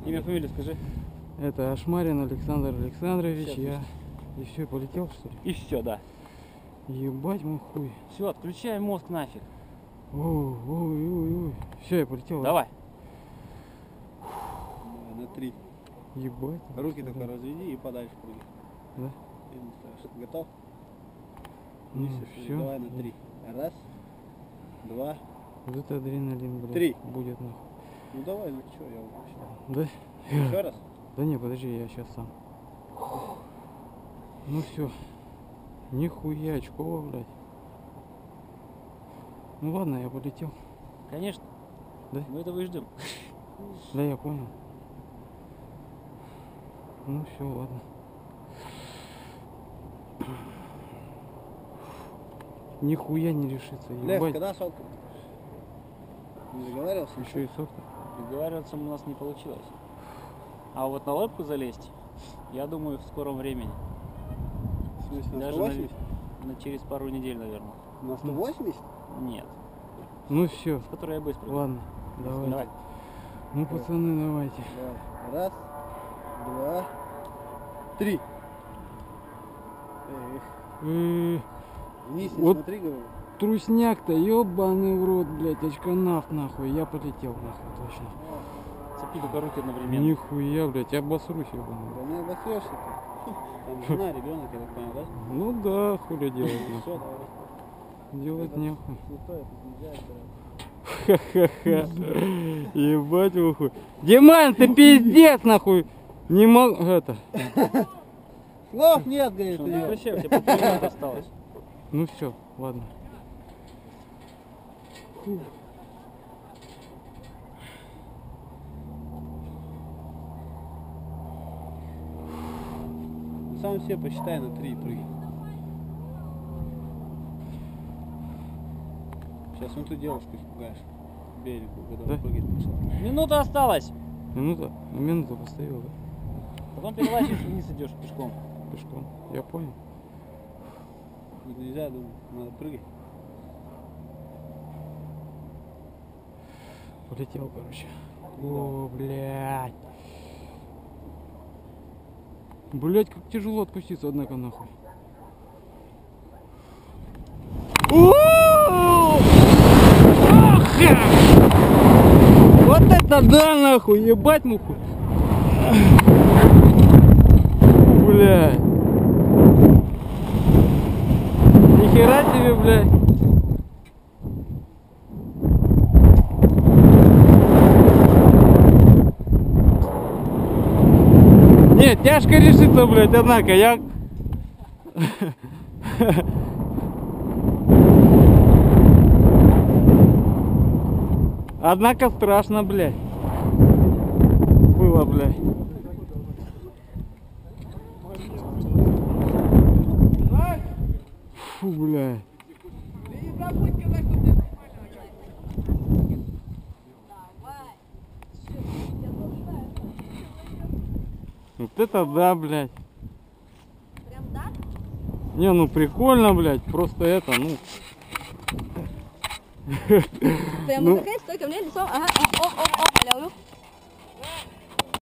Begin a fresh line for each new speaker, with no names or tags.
Имя, фамилию скажи.
Это Ашмарин Александр Александрович.
Все,
Я... И все, полетел, что ли?
И все, да.
Ебать мой хуй.
Все, отключай мозг нафиг.
Ой. Все, я полетел.
Давай.
На 3.
Ебать.
Руки только разведи и подальше прыгай.
Да?
Готов?
Ну,
все. Давай на 3. Раз, два.
Вот это адреналин, блядь.
3.
Будет нахуй.
Ну давай, ну что, я вообще.
Да?
Еще раз?
Да не, подожди, я сейчас сам. Ну все. Нихуя очково, блядь. Ну ладно, я полетел.
Конечно.
Да?
Мы этого и ждем.
Да, я понял. Ну все, ладно. Нихуя не решится.
Лев,
Ебать.
когда сок? Не договаривался?
Еще и сок-то.
Договариваться у нас не получилось. А вот на лодку залезть, я думаю, в скором времени.
В смысле, на
Даже
180?
через пару недель, наверное.
На 180?
Нет.
Ну все.
С которой я быстро.
Ладно, давай.
Давай.
Ну, пацаны, давайте.
Давай. Раз, два, 3. Вниз не
Вот
смотри, говорю.
трусняк-то, ебаный в рот, блядь, очканавт нахуй. Я полетел нахуй, точно.
Цепи только руки одновременно.
Нихуя, блядь, я обосрусь, ебаный.
Да не обосрешься ты. Там жена, ребенок, я так понял, да?
Ну да, хули делать
Все,
нахуй.
давай.
Делать нехуй.
Святой, это нельзя,
Ха-ха-ха. Ебать ухуй. Диман, ты пиздец нахуй. Не мог это.
Слов нет, говорит,
Ну,
ты.
прекращай, у тебя полминуты осталось.
Ну все, ладно. Фу.
Сам себе посчитай на 3 прыгай. Сейчас вон ту девушку испугаешь. К берегу, когда
Да?
он прыгать пошла.
Минута осталась.
Минуту поставил, да?
Потом переворачиваешься вниз, идешь пешком.
Пешком. Я понял.
Вот нельзя, думаю, надо прыгать.
Полетел, короче. О, блядь. Блядь, как тяжело отпуститься, однако, нахуй. Вот это да, нахуй, ебать муху. Блядь. Нихера себе, блядь. Нет, тяжко решиться, блядь, однако, я... Однако страшно, блядь. Было, блядь. Фу, блядь. Вот это да, блядь.
Прям да?
Не, ну прикольно, блядь. Просто это, ну...
Прям
Ну.
вот такая, стой ко мне лицом. Ага, оп, оп, оп, оп,